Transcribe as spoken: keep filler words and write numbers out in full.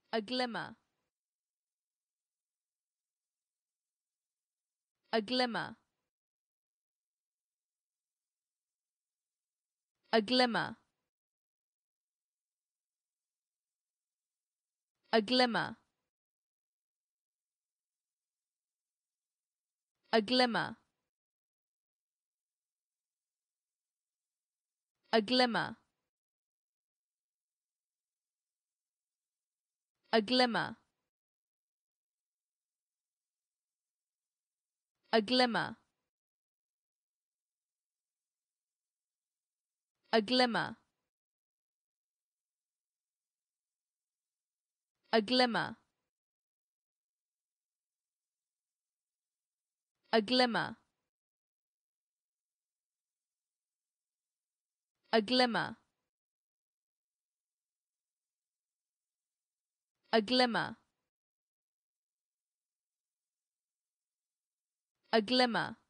a glimmer, a glimmer, a glimmer, a glimmer, a glimmer, a glimmer, a glimmer, a glimmer, a glimmer, a glimmer, a glimmer, a glimmer, a glimmer, a glimmer,